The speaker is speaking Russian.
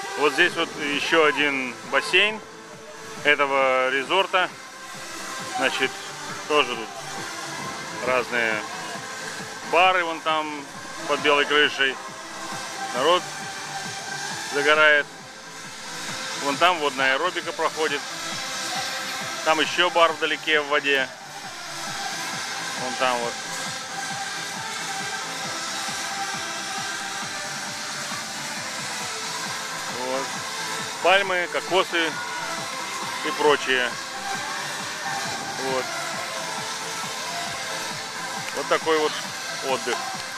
Вот здесь вот еще один бассейн этого резорта. Значит, тоже тут разные бары вон там под белой крышей. Народ загорает. Вон там водная аэробика проходит. Там еще бар вдалеке в воде. Вон там вот. Вот. Пальмы, кокосы и прочее. Вот. Вот такой вот отдых.